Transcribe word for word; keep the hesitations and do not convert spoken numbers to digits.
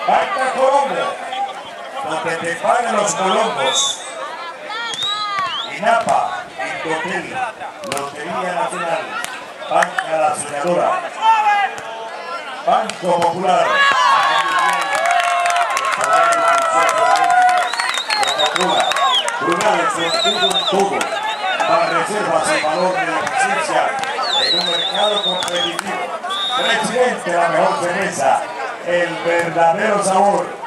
Banca Colombo, donde te pagan los colombos. INAPA, Indotel, Lotería Nacional, Banca La Soñadora, Banco Popular, Coca-Cola, Brunales, contigo en todo, para reservas el valor de la eficiencia en un mercado competitivo. Presidente, la mejor cerveza, el verdadero sabor.